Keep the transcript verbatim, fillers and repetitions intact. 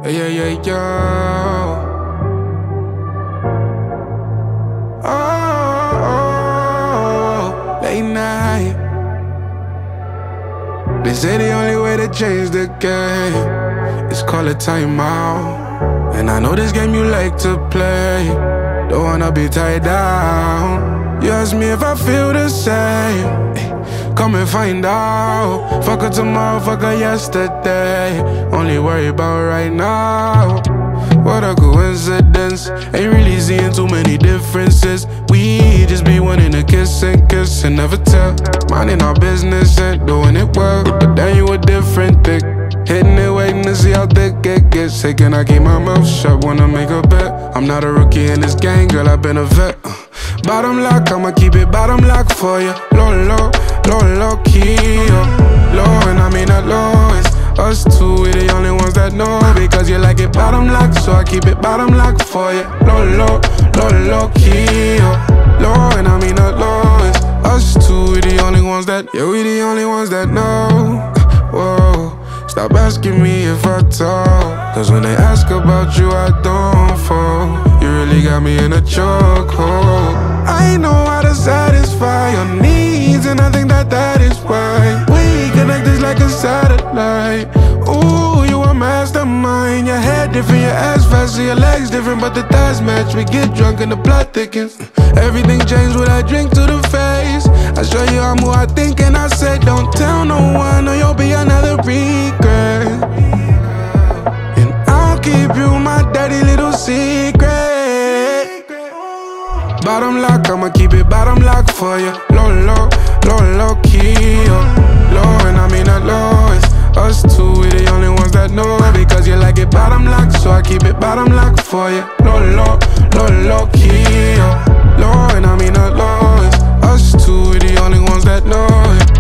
yeah, yeah, yeah. Oh, oh, late night. They say the only way to change the game is call a timeout. And I know this game you like to play. Don't wanna be tied down. You ask me if I feel the same. Come and find out. Fuck her tomorrow, fuck her yesterday. Only worry about right now. What a coincidence. Ain't really seeing too many differences. We just be wanting to kiss and kiss and never tell. Minding our business and doing it well. But then you a different thick. Hitting it, waiting to see how thick it gets. Say, can I keep my mouth shut? Wanna make a bet. I'm not a rookie in this game, girl, I've been a vet. uh. Bottom lock, I'ma keep it bottom lock for you. Low, low, low, low key, yo. Low, and I mean not low. It's us two, we the only ones that know. Because you like it bottom lock, so I keep it bottom lock for you. Low, low, low, low key, yo. Low, and I mean not low. It's us two, we the only ones that, yeah, we the only ones that know. Whoa, stop asking me if I talk. Cause when they ask about you, I don't fall. You really got me in a chokehold. I know how to satisfy your needs, and I think that that is why we connect just like a satellite. Ooh, you a mastermind. Your head different, your ass faster, your legs different, but the thighs match. We get drunk and the plot thickens. Everything changed when I drink to the face. I show you I'm who I think and I say, don't tell no one or you'll be another regret. And I'll keep you my dirty little secret. Bottom lock, I'ma keep it bottom lock for you. Low, low, low, low key, yo. Low, and I mean not low. It's us two, we the only ones that know. Because you like it bottom lock, so I keep it bottom lock for you. Low, low, low, low key, yo. Low, and I mean not low. It's us two, we the only ones that know it.